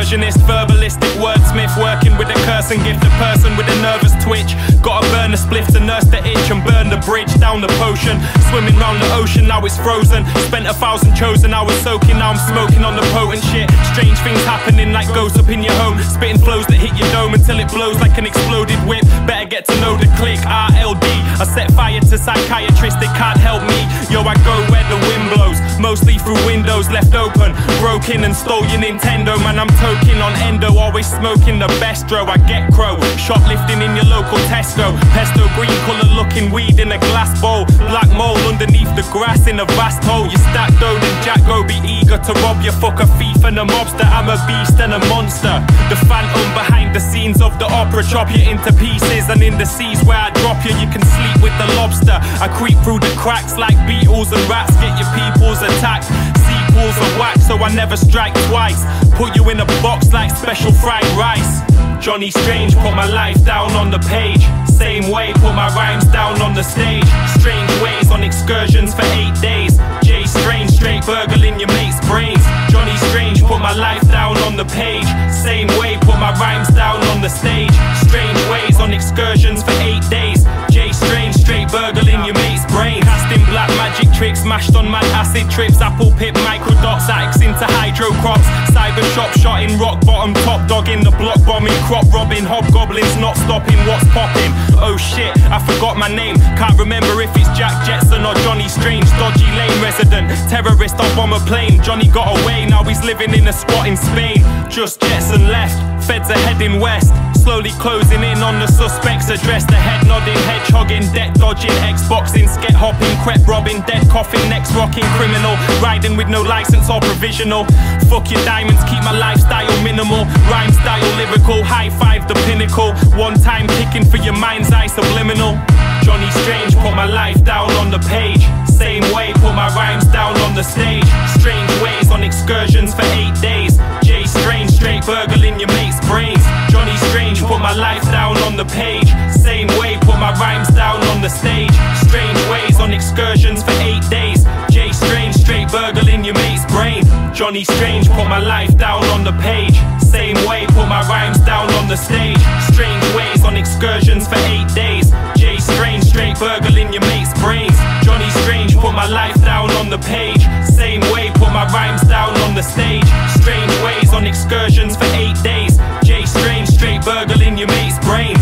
excursionist, verbalistic wordsmith, working with a curse and gift, a person with a nervous twitch. Gotta burn a spliff to nurse the itch and burn the bridge down the potion. Swimming round the ocean, now it's frozen. Spent 1,000 chosen, I was soaking, now I'm smoking on the potent shit. Strange things happening like ghosts up in your home, spitting flows that hit your dome until it blows like an exploded whip. Better get to know the click, RLD. I set fire to psychiatrists, they can't help me. Yo, I go where the wind blows, mostly through windows left open. Broken and stole your Nintendo, man, I'm toking on endo. Always smoking the bestro, I get crow. Shoplifting in your local Tesco. Pesto green colour looking weed in a glass bowl. Black mold underneath the grass in a vast hole. You stack dough and Jack go be eager to rob you. Fuck a thief and a mobster, I'm a beast and a monster. The phantom behind the scenes of the opera. Chop you into pieces, and in the seas where I drop you, you can sleep with the lobster. I creep through the cracks like beetles and rats. Get your people's attacked. Sequels are whack, so I never strike twice. Put you in a box like special fried rice. Johnny Strange, put my life down on the page. Same way, put my rhymes down on the stage. Strange ways on excursions for 8 days. Jay Strange, straight burgling your mate's brains. Johnny Strange, put my life down on the page. Same way, put my rhymes down on the stage. Strange ways on excursions for 8 days. Jay Strange, straight burgling your mate's brains. Casting black magic tricks, mashed on mad acid trips. Apple pip, microdots, addicts into hydro crops. Cyber shop shot in rock bottom, top dog in the block bombing. Crop robbing, hobgoblins not stopping, what's popping? Oh shit, I forgot my name. Can't remember if it's Jack Jetson or Johnny Strange. Dodgy lane resident, terrorist on bomber plane. Johnny got away, now he's living in a squat in Spain. Just Jetson left, feds are heading west. Slowly closing in on the suspects address. The head nodding, hedgehogging, debt dodging, Xboxing, sket hopping, crep robbing, dead coffin, necks rocking, criminal. Riding with no license or provisional. Fuck your diamonds, keep my lifestyle minimal. Rhyme style lyrical, high five the pinnacle. One time kicking for your mind's eye subliminal. Johnny Strange, put my life down on the page. Same way, put my rhymes down on the stage. Strange ways on excursions for 8 days. Jay Strange, straight burgling your mate's brains. Johnny Strange, put my life down on the page. Same way, put my rhymes down on the stage. Strange ways on excursions for 8 days. Jay Strange, straight burgling your mate's brain. Johnny Strange, put my life down on the page. Same way, put my rhymes down on the stage. Strange ways on excursions for 8 days. Jay Strange, straight burgling your mate's brains. Johnny Strange, put my life down on the page. Same way, put my rhymes down on the stage. Strange ways on excursions for 8 days. Jay Strange, straight burgling your mate's brains.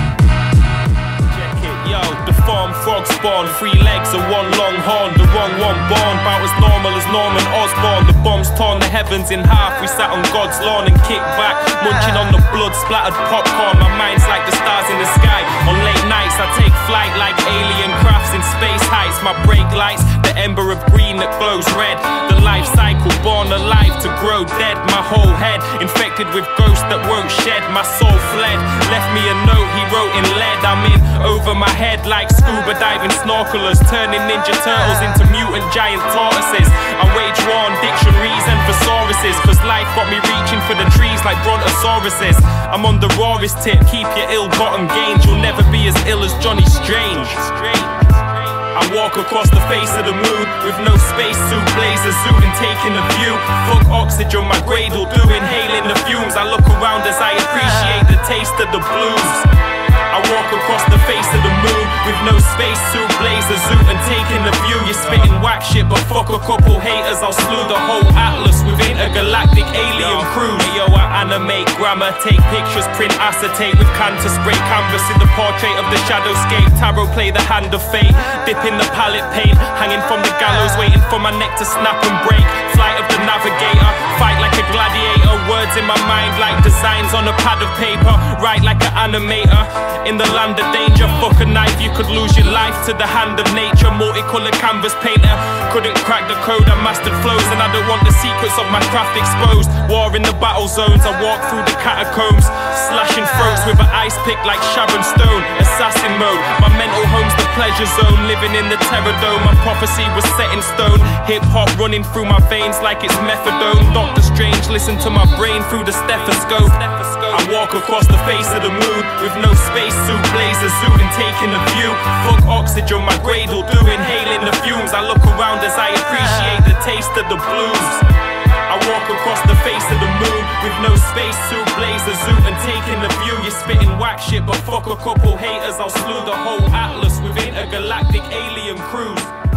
Check it, yo, the farm frog spawn. 3 legs and 1 long horn. The wrong one born, about as normal as Norman Osborn. The bombs torn the heavens in half. We sat on God's lawn and kicked back, munching on the blood splattered popcorn. My mind's like the stars in the sky. On late nights I take flight like alien crafts in space heights. My brake lights, the ember of green that glows red. The life cycle, born alive to grow dead. My whole head infected with ghosts that won't shed. My soul fled, left me a note he wrote in lead. I'm in over my head like scuba diving snorkelers, turning Ninja Turtles into mutant giant tortoises. I wage war on dictionaries and thesauruses, cause life got me reaching for the trees like brontosauruses. I'm on the rawest tip, keep your ill-gotten gains. You'll never be as ill as Johnny Strange. I walk across the face of the moon with no spacesuit, blazer suit and taking a view. Fuck oxygen, my grade will do, inhaling the fumes. I look around as I appreciate the taste of the blues. I walk across the face of the moon with no spacesuit, blazer suit and taking the view. You're spitting whack shit, but fuck a couple haters, I'll slew the whole atlas with intergalactic alien crews. Yo, I animate grammar, take pictures, print acetate with canter spray canvas in the portrait of the shadowscape. Tarot play the hand of fate, dip in the palette paint, hanging from the gallows, waiting for my neck to snap and break. Flight of the navigator, fight like a gladiator. Words in my mind like designs on a pad of paper, write like an animator. In the land of danger, fuck a knife, you could lose your life to the hand of nature. Multicolored canvas painter, couldn't crack the code, I mastered flows, and I don't want the secrets of my craft exposed. War in the battle zones, I walk through the catacombs, slashing throats with an ice pick like Sharon Stone. Assassin mode, my mental home's the pleasure zone, living in the terror dome. My prophecy was set in stone, hip hop running through my veins like it's methadone. Dr. Strange, listen to my brain through the stethoscope. I walk across the face of the moon with no spacesuit, blazer suit and taking a view. Fuck oxygen, my grade will do, inhaling the fumes. I look around as I appreciate the taste of the blues. I walk across the face of the moon with No space suit, blazer zoot and taking the view. You're spitting whack shit, but fuck a couple haters, I'll slew the whole atlas with intergalactic alien crews.